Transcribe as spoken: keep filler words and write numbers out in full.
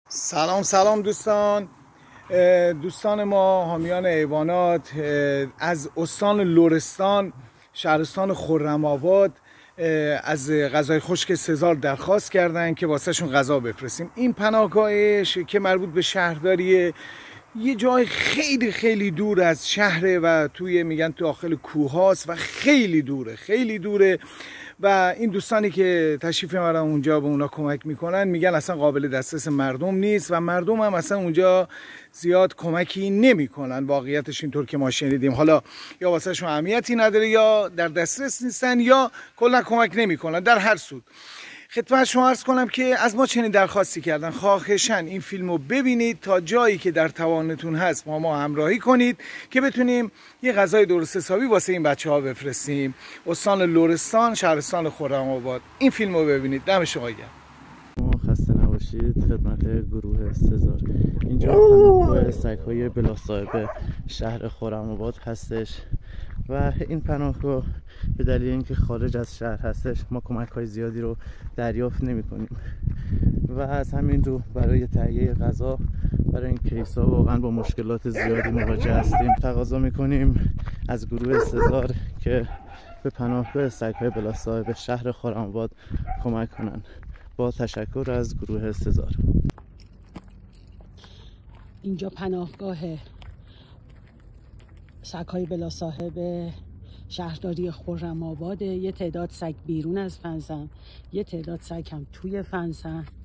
سلام سلام دوستان دوستان ما حامیان حیوانات از استان لرستان شهرستان خرم‌آباد از غذای خشک سزار درخواست کردن که واسه شون غذا بفرستیم. این پناهگاهش که مربوط به شهرداریه، یه جای خیلی خیلی دور از شهره و توی میگن تو داخل کوه هاست و خیلی دوره خیلی دوره و این دوستانی که تشریف میبرن اونجا به اونا کمک میکنن میگن اصلا قابل دسترس مردم نیست و مردم هم اصلا اونجا زیاد کمکی نمیکنن. واقعیتش اینطور که ما شنیدیم، حالا یا واسه شون اهمیتی نداره یا در دسترس نیستن یا کلا کمک نمیکنن. در هر صورت خدمت شما عرض کنم که از ما چنین درخواستی کردن، خواهشاً این فیلمو ببینید تا جایی که در توانتون هست ما ما همراهی کنید که بتونیم یه غذای درست حسابی واسه این بچه ها بفرستیم. استان لرستان شهرستان خرم‌آباد. این فیلمو ببینید. دم شما گرم. خسته نباشید. خدمت گروه سزار. اینجا پناهگاه سگ‌های بلا صاحب شهر خرم‌آباد هستش و این پناهگاه به دلیل اینکه خارج از شهر هستش ما کمک‌های زیادی رو دریافت نمی‌کنیم و از همین رو برای تهیه غذا برای این کیس‌ها واقعا با مشکلات زیادی مواجه هستیم. تقاضا می‌کنیم از گروه سزار که به پناهگاه سگ‌های بلا صاحب شهر خرم‌آباد کمک کنند. با تشکر از گروه سزار. اینجا پناهگاه سگ‌های بلا صاحب شهرداری خرم‌آباد. یه تعداد سگ بیرون از فنزن، یه تعداد سگ هم توی فنزن.